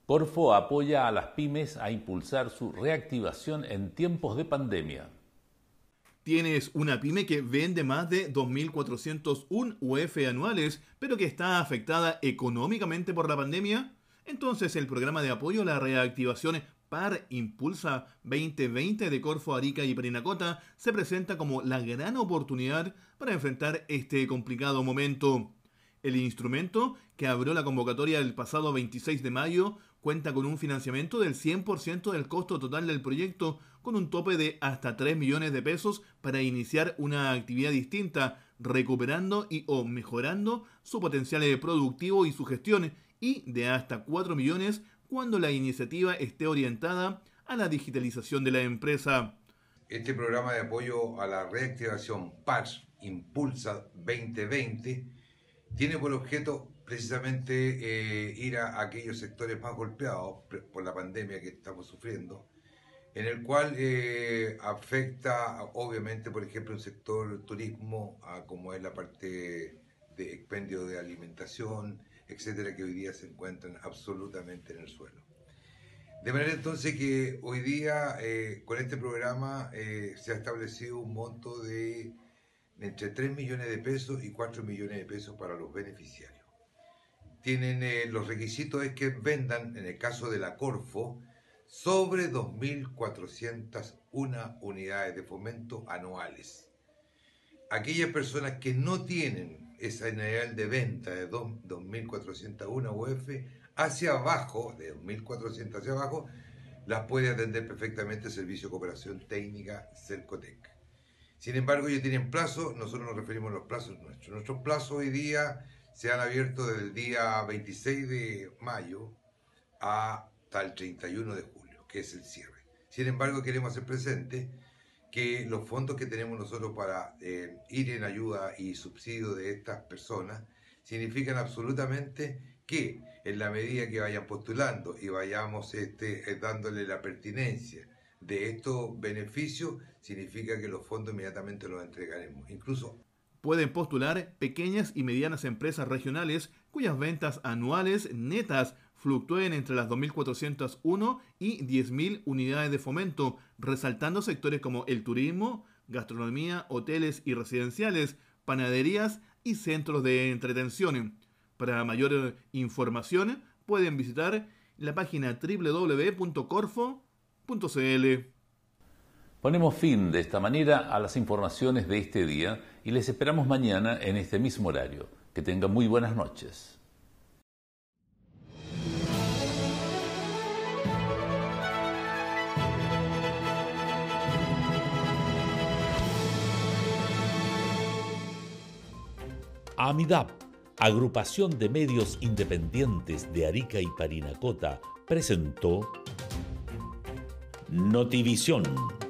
Corfo apoya a las pymes a impulsar su reactivación en tiempos de pandemia. ¿Tienes una pyme que vende más de 2.401 UF anuales, pero que está afectada económicamente por la pandemia? Entonces el programa de apoyo a la reactivación PAR Impulsa 2020 de Corfo, Arica y Parinacota se presenta como la gran oportunidad para enfrentar este complicado momento. El instrumento, que abrió la convocatoria el pasado 26 de mayo, cuenta con un financiamiento del 100% del costo total del proyecto, con un tope de hasta 3 millones de pesos para iniciar una actividad distinta, recuperando y o mejorando su potencial productivo y su gestión, y de hasta 4 millones cuando la iniciativa esté orientada a la digitalización de la empresa. Este programa de apoyo a la reactivación PAR Impulsa 2020 tiene por objeto precisamente ir a aquellos sectores más golpeados por la pandemia que estamos sufriendo, en el cual afecta obviamente, por ejemplo, el sector turismo, como es la parte de expendio de alimentación, etcétera, que hoy día se encuentran absolutamente en el suelo. De manera entonces que hoy día con este programa se ha establecido un monto de entre 3 millones de pesos y 4 millones de pesos para los beneficiarios. Tienen los requisitos es que vendan, en el caso de la Corfo, sobre 2.401 unidades de fomento anuales. Aquellas personas que no tienen esa unidad de venta de 2.401 UF hacia abajo, de 2.400 hacia abajo, las puede atender perfectamente el Servicio de Cooperación Técnica Cercotec. Sin embargo, ellos tienen plazo, nosotros nos referimos a los plazos nuestros. Nuestros plazos hoy día se han abierto desde el día 26 de mayo hasta el 31 de julio, que es el cierre. Sin embargo, queremos hacer presente que los fondos que tenemos nosotros para ir en ayuda y subsidio de estas personas significan absolutamente que en la medida que vayan postulando y vayamos dándole la pertinencia de estos beneficios, significa que los fondos inmediatamente los entregaremos. Incluso pueden postular pequeñas y medianas empresas regionales cuyas ventas anuales netas fluctúen entre las 2.401 y 10.000 unidades de fomento, resaltando sectores como el turismo, gastronomía, hoteles y residenciales, panaderías y centros de entretención. Para mayor información pueden visitar la página www.corfo.cl. Ponemos fin de esta manera a las informaciones de este día y les esperamos mañana en este mismo horario. Que tengan muy buenas noches. AMIDAP, Agrupación de Medios Independientes de Arica y Parinacota, presentó Notivisión.